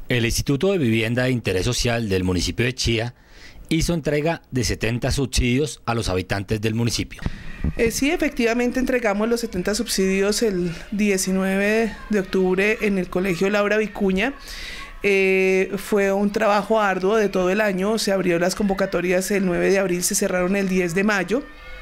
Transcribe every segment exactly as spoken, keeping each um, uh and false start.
El Instituto de Vivienda de Interés Social del municipio de Chía hizo entrega de setenta subsidios a los habitantes del municipio. Eh, sí, efectivamente entregamos los setenta subsidios el diecinueve de octubre en el Colegio Laura Vicuña. Eh, fue un trabajo arduo de todo el año, se abrieron las convocatorias el nueve de abril, se cerraron el diez de mayo,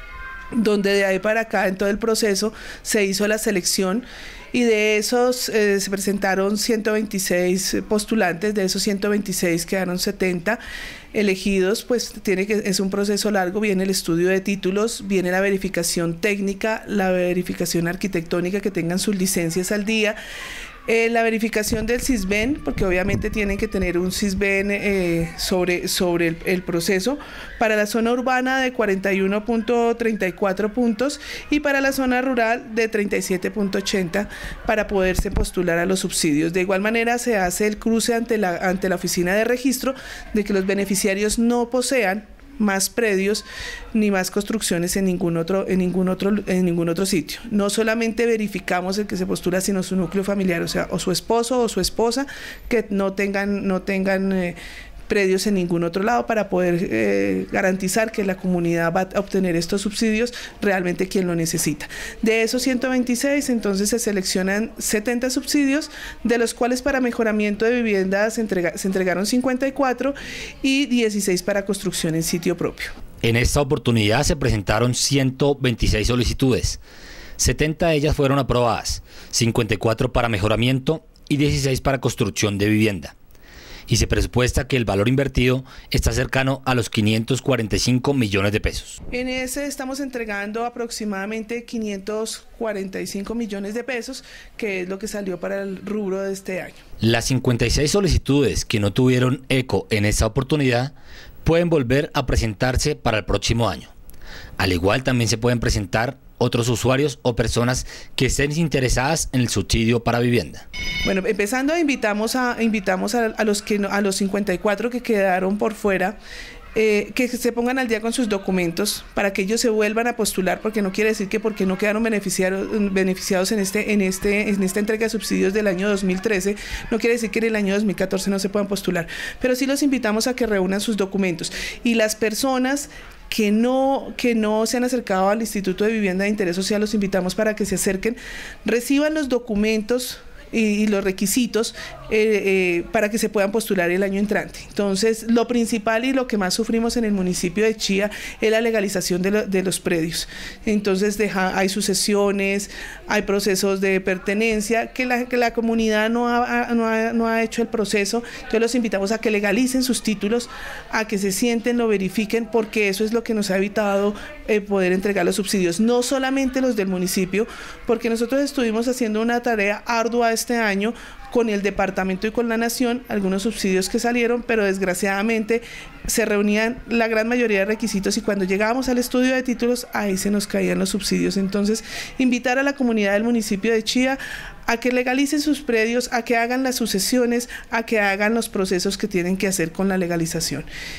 donde de ahí para acá en todo el proceso se hizo la selección y de esos eh, se presentaron ciento veintiséis postulantes, de esos ciento veintiséis quedaron setenta elegidos. Pues tiene que, es un proceso largo, viene el estudio de títulos, viene la verificación técnica, la verificación arquitectónica, que tengan sus licencias al día. Eh, la verificación del SISBEN, porque obviamente tienen que tener un SISBEN eh, sobre, sobre el, el proceso, para la zona urbana de cuarenta y uno punto treinta y cuatro puntos y para la zona rural de treinta y siete punto ochenta para poderse postular a los subsidios. De igual manera se hace el cruce ante la, ante la oficina de registro de que los beneficiarios no posean más predios ni más construcciones en ningún otro en ningún otro en ningún otro sitio. No solamente verificamos el que se postula, sino su núcleo familiar, o sea, o su esposo o su esposa, que no tengan no tengan eh, predios en ningún otro lado, para poder eh, garantizar que la comunidad va a obtener estos subsidios realmente quien lo necesita. De esos ciento veintiséis, entonces se seleccionan setenta subsidios, de los cuales para mejoramiento de viviendas se, entrega, se entregaron cincuenta y cuatro y dieciséis para construcción en sitio propio. En esta oportunidad se presentaron ciento veintiséis solicitudes, setenta de ellas fueron aprobadas, cincuenta y cuatro para mejoramiento y dieciséis para construcción de vivienda. Y se presupuesta que el valor invertido está cercano a los quinientos cuarenta y cinco millones de pesos. En ese estamos entregando aproximadamente quinientos cuarenta y cinco millones de pesos, que es lo que salió para el rubro de este año. Las cincuenta y seis solicitudes que no tuvieron eco en esta oportunidad pueden volver a presentarse para el próximo año. Al igual también se pueden presentar otros usuarios o personas que estén interesadas en el subsidio para vivienda. Bueno, empezando invitamos a invitamos a, a los que no, a los cincuenta y cuatro que quedaron por fuera, eh, que se pongan al día con sus documentos para que ellos se vuelvan a postular, porque no quiere decir que porque no quedaron beneficiados beneficiados en este en este en esta entrega de subsidios del año dos mil trece, no quiere decir que en el año dos mil catorce no se puedan postular, pero sí los invitamos a que reúnan sus documentos. Y las personas que no, que no se han acercado al Instituto de Vivienda de Interés Social, los invitamos para que se acerquen, reciban los documentos y, y los requisitos eh, eh, para que se puedan postular el año entrante. Entonces, lo principal y lo que más sufrimos en el municipio de Chía es la legalización de, lo, de los predios. Entonces, deja, hay sucesiones, hay procesos de pertenencia, que la, que la comunidad no ha, no, ha, no ha hecho el proceso. Entonces, los invitamos a que legalicen sus títulos, a que se sienten, lo verifiquen, porque eso es lo que nos ha evitado eh, poder entregar los subsidios. No solamente los del municipio, porque nosotros estuvimos haciendo una tarea ardua este año con el departamento y con la nación, algunos subsidios que salieron, pero desgraciadamente se reunían la gran mayoría de requisitos y cuando llegábamos al estudio de títulos, ahí se nos caían los subsidios. Entonces, invitar a la comunidad del municipio de Chía a que legalicen sus predios, a que hagan las sucesiones, a que hagan los procesos que tienen que hacer con la legalización.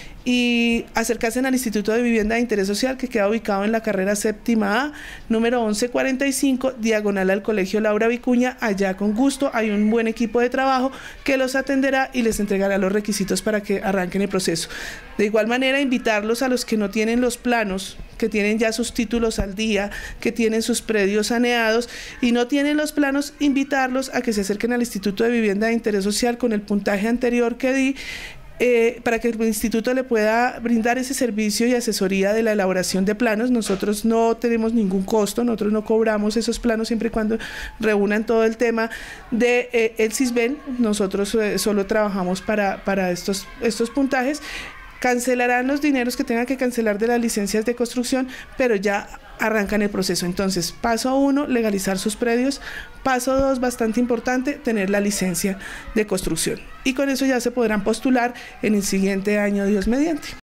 Y acercarse al Instituto de Vivienda de Interés Social, que queda ubicado en la carrera séptima A, número once cuarenta y cinco, diagonal al Colegio Laura Vicuña. Allá con gusto hay un buen equipo de trabajo que los atenderá y les entregará los requisitos para que arranquen el proceso. De igual manera, invitarlos a los que no tienen los planos, que tienen ya sus títulos al día, que tienen sus predios saneados y no tienen los planos, invitarlos a que se acerquen al Instituto de Vivienda de Interés Social con el puntaje anterior que di, Eh, para que el instituto le pueda brindar ese servicio y asesoría de la elaboración de planos. Nosotros no tenemos ningún costo, nosotros no cobramos esos planos siempre y cuando reúnan todo el tema de eh, el SISBEN. Nosotros eh, solo trabajamos para, para estos, estos puntajes. Cancelarán los dineros que tengan que cancelar de las licencias de construcción, pero ya arrancan el proceso. Entonces, paso uno, legalizar sus predios. Paso dos, bastante importante, tener la licencia de construcción. Y con eso ya se podrán postular en el siguiente año, Dios mediante.